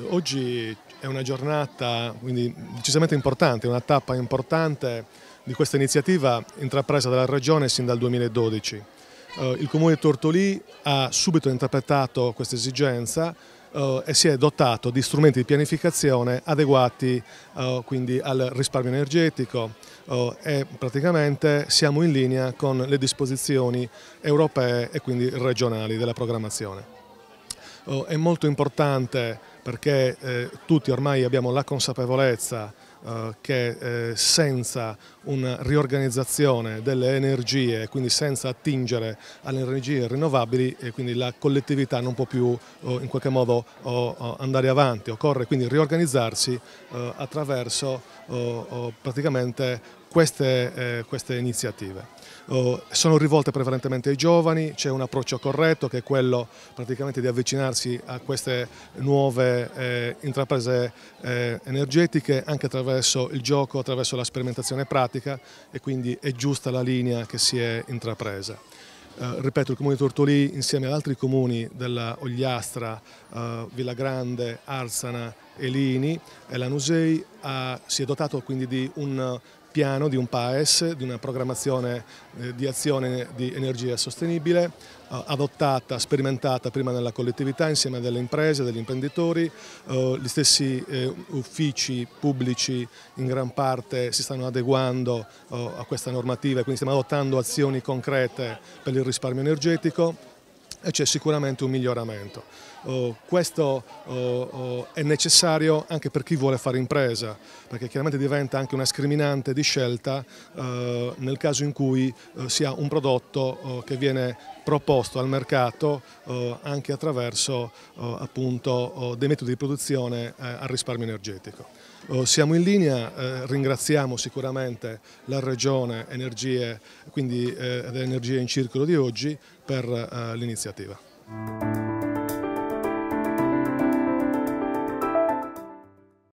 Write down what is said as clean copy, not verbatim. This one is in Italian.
Oggi è una giornata quindi decisamente importante, una tappa importante di questa iniziativa intrapresa dalla Regione sin dal 2012. Il Comune di Tortolì ha subito interpretato questa esigenza e si è dotato di strumenti di pianificazione adeguati quindi al risparmio energetico e praticamente siamo in linea con le disposizioni europee e quindi regionali della programmazione. È molto importante perché tutti ormai abbiamo la consapevolezza che senza una riorganizzazione delle energie, quindi senza attingere alle energie rinnovabili, quindi la collettività non può più in qualche modo andare avanti, occorre quindi riorganizzarsi attraverso praticamente queste iniziative. Sono rivolte prevalentemente ai giovani, c'è un approccio corretto che è quello praticamente di avvicinarsi a queste nuove intraprese energetiche anche attraverso il gioco, attraverso la sperimentazione pratica, e quindi è giusta la linea che si è intrapresa. Ripeto, il Comune di Tortolì insieme ad altri comuni della Ogliastra, Villagrande, Arzana, Elini e Lanusei si è dotato quindi di un piano, di un PAES, di una programmazione di azione di energia sostenibile, adottata, sperimentata prima nella collettività insieme a delle imprese, degli imprenditori. Gli stessi uffici pubblici in gran parte si stanno adeguando a questa normativa e quindi stiamo adottando azioni concrete per il risparmio energetico e c'è sicuramente un miglioramento. Questo è necessario anche per chi vuole fare impresa, perché chiaramente diventa anche una scriminante di scelta nel caso in cui si ha un prodotto che viene proposto al mercato anche attraverso appunto dei metodi di produzione al risparmio energetico. Siamo in linea, ringraziamo sicuramente la Regione Energie, quindi delle Energie in Circolo di oggi per l'iniziativa.